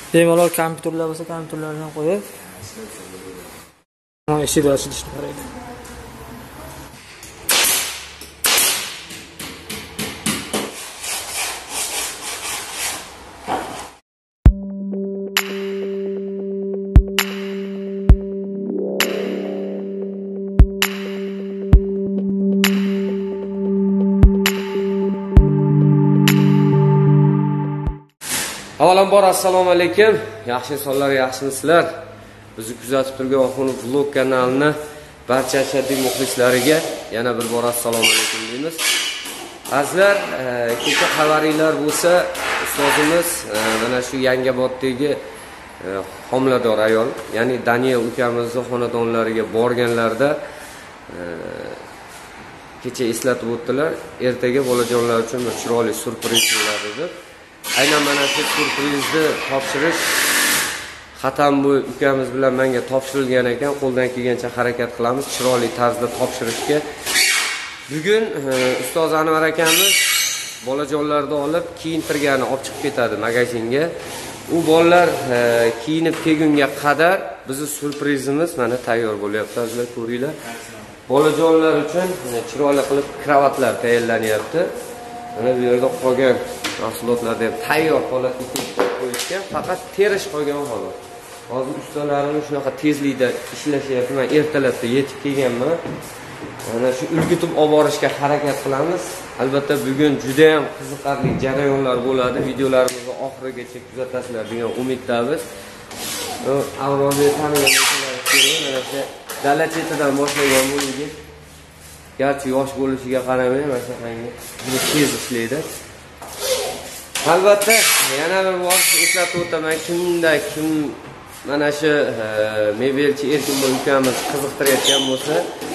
Bemalol kompyuterlar bo'lsa, kompyuterlardan qo'yib. Mana eshik ochilishni qaraydi. Avvalambor assalomu alaykum. Yaxshi insonlar, yaxshimisizlar? Bizni kuzatib turgan Oxunov vlog kanalini barcha ashaddiy muxlislariga yana bir bor assalomu alaykum deymiz. Azizlar, kecha xabaringlar bo'lsa, ustozimiz mana shu Yangiboddagi homilador ayol, ya'ni Daniel ukamizning xonadonlariga borganlarda kecha eslatib o'tdilar. Ertaga bolajonlar uchun bir chiroyli surpriz bo'ladi deb. Aynan mana shu surprizni topshirish xatam bu ukamiz bilan menga topshirilgan ekan. Qo'ldan kelgancha harakat qilamiz chiroyli tarzda topshirishga. Bugun ustoz Anvar akamiz bolajonlarni olib kiyintirgani olib chiqib ketadi magazinga. U bolalar kiyinib kelgunga qadar bizning surprizimiz mana tayyor bo'lyapti. Sizlar ko'ringlar. Bolajonlar uchun chiroyli qilib kravatlar tayyorlanyapti. Mana bu yerda qolgan mahsulotlarni ham tayyor holatga keltirib qo'yishgan, faqat terish qolgan xolos. Hozir ustalarimiz shunaqa tezlikda ishlashyapti. Men ertalabda yetib kelganman. Mana shu urgutib olib borishga harakat qilamiz. Albatta bugun juda ham qiziqarli jarayonlar bo'ladi. Videolarimizni oxirigacha kuzatasizlar degan umiddamiz. Avroni taniganlar kerak. Mana shu dala chetidan boshlagan bu yigit. Garchi yosh bo'lishiga qaramay, mana shunaqangi juda tez ishlaydi. Albatta yana bir bor eslatib o'taman, kim mana shu mebelchi Erkinboy ukamiz qiziqtirayotgan bo'lsa,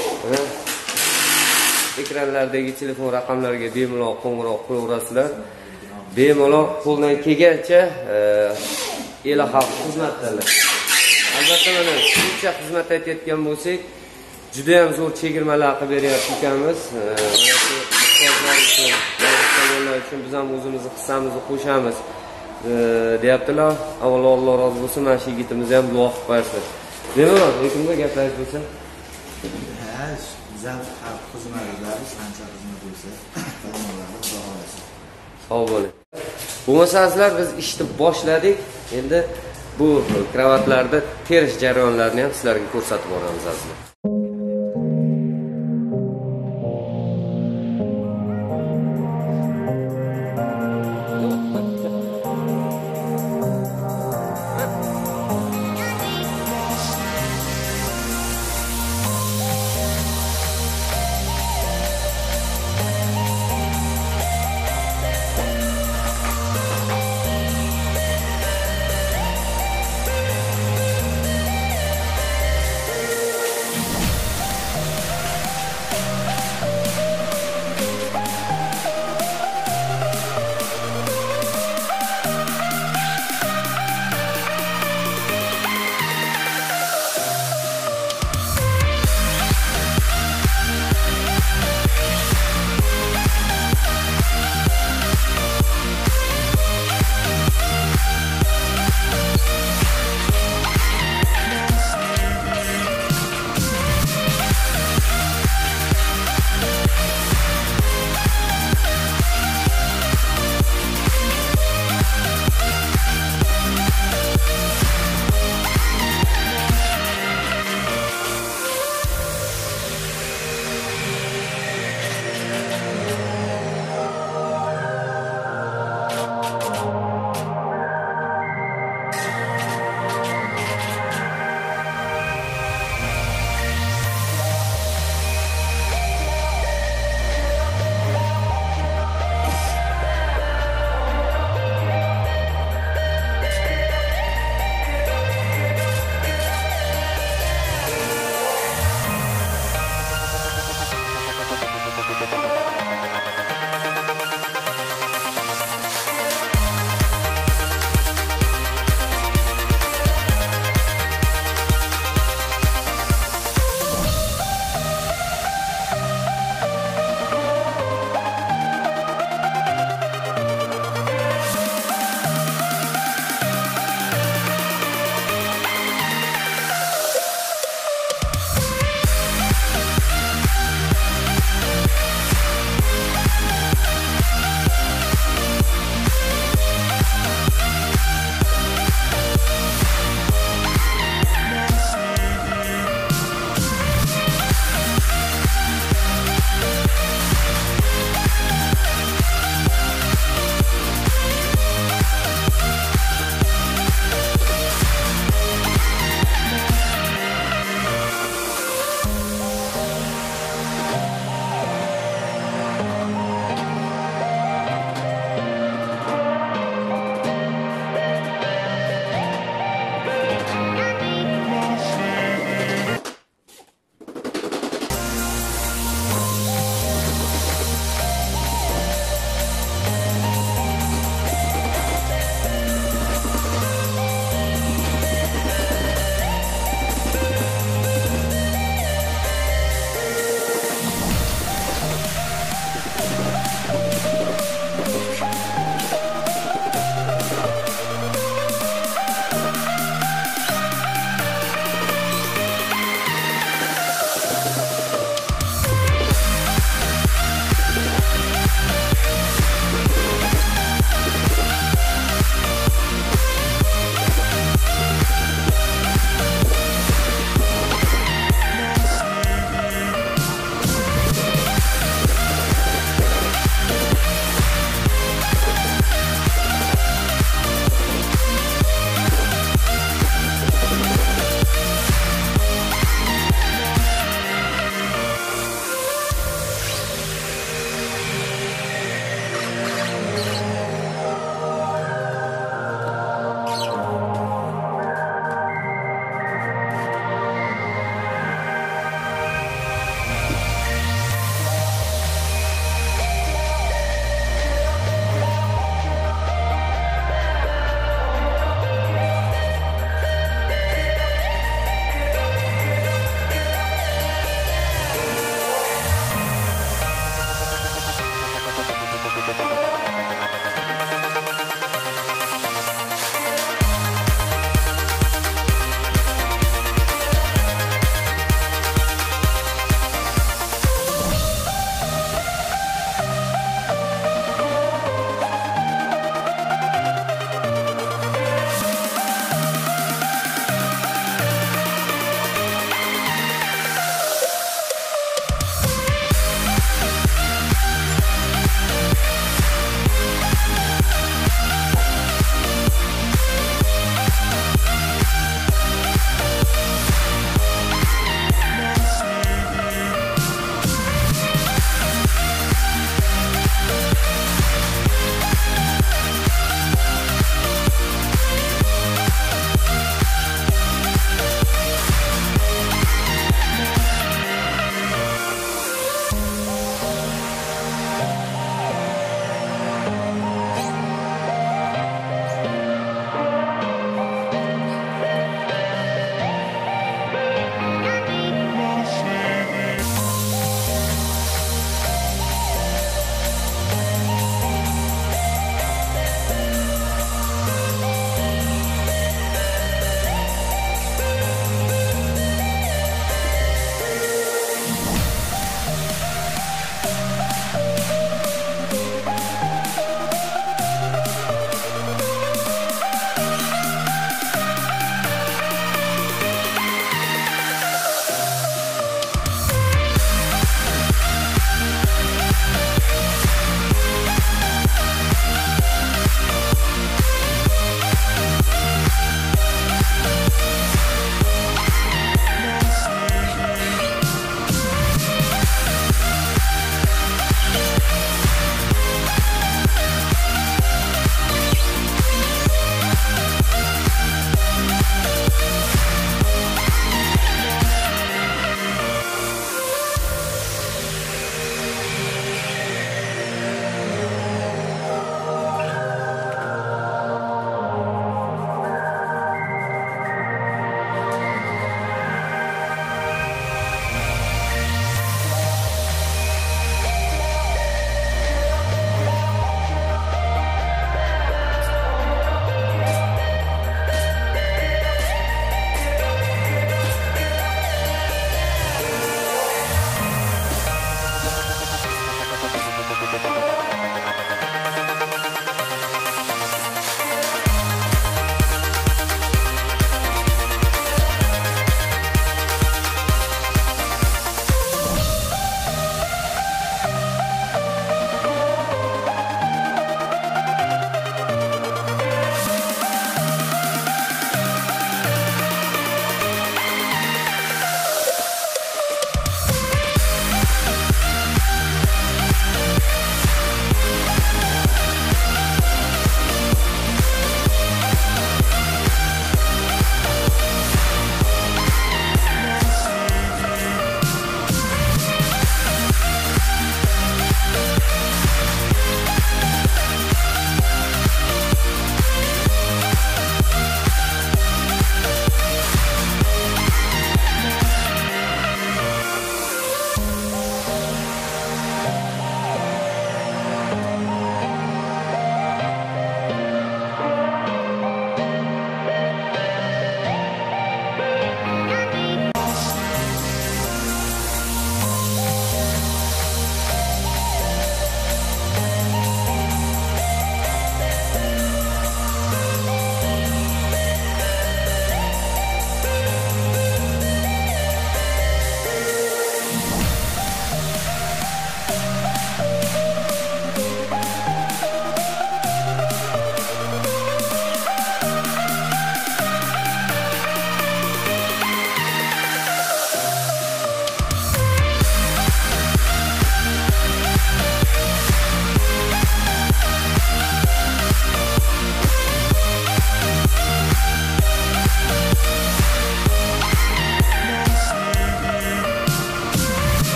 ekranlardagi telefon raqamlariga bemalol qo'ng'iroq qilaverasizlar. Bemalol qo'ldan kelgancha el xalq xizmatdalar. Albatta mana shuncha xizmat aytayotgan bo'lsak, juda ham zo'r chegirmalar qilib beryapti ukamiz. Mana shu ustozlar uchun biz ham o'zimizni hissamizni qo'shamiz deyaptilar. Avvalo Alloh rozi bo'lsin, mana shu yigitimizni ham duo qilib qo'yasiz. Bemalol lekinda gaplariz bo'lsa. Bizlar xalq xizmatlari qancha xizmat bo'lsa, qilmoqlarni xudo xolasa. Sog' bo'ling. Bo'lmasa sizlar biz ishni boshladik. Endi bu kravatlarda terish jarayonlarini ham sizlarga ko'rsatib boramiz azizlar.